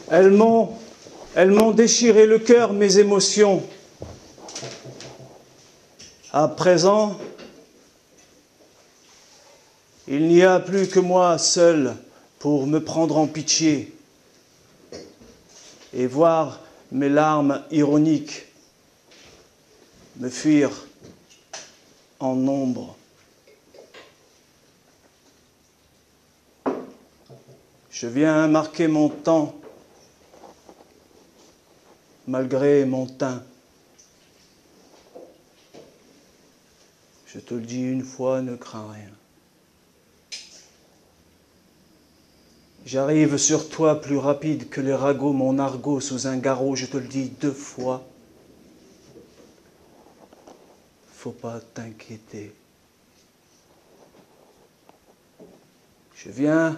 Elles m'ont déchiré le cœur, mes émotions. À présent, il n'y a plus que moi seul pour me prendre en pitié et voir mes larmes ironiques me fuir en ombre. Je viens marquer mon temps malgré mon teint. Je te le dis une fois, ne crains rien. J'arrive sur toi plus rapide que les ragots, mon argot sous un garrot, je te le dis 2 fois. Faut pas t'inquiéter. Je viens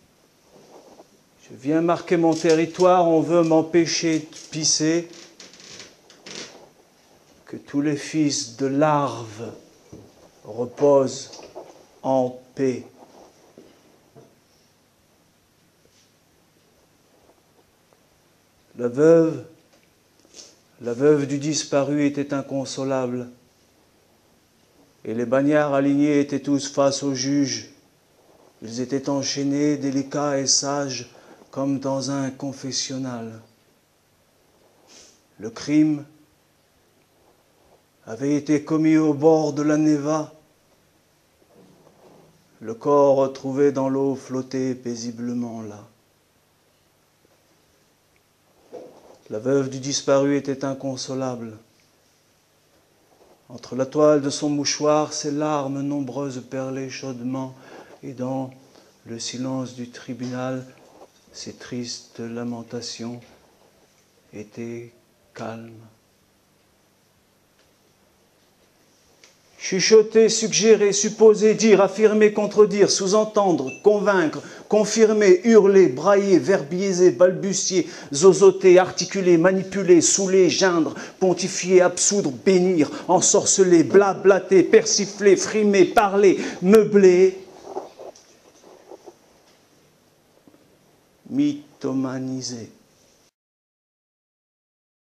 marquer mon territoire, on veut m'empêcher de pisser. Que tous les fils de larves reposent en paix. La veuve du disparu était inconsolable. Et les bagnards alignés étaient tous face au juge. Ils étaient enchaînés, délicats et sages, comme dans un confessionnal. Le crime avait été commis au bord de la Neva. Le corps retrouvé dans l'eau flottait paisiblement là. La veuve du disparu était inconsolable. Entre la toile de son mouchoir, ses larmes nombreuses perlaient chaudement, et dans le silence du tribunal, ses tristes lamentations étaient calmes. Chuchoter, suggérer, supposer, dire, affirmer, contredire, sous-entendre, convaincre, confirmer, hurler, brailler, verbiaiser, balbutier, zozoter, articuler, manipuler, saouler, geindre, pontifier, absoudre, bénir, ensorceler, blablater, persifler, frimer, parler, meubler, mythomaniser.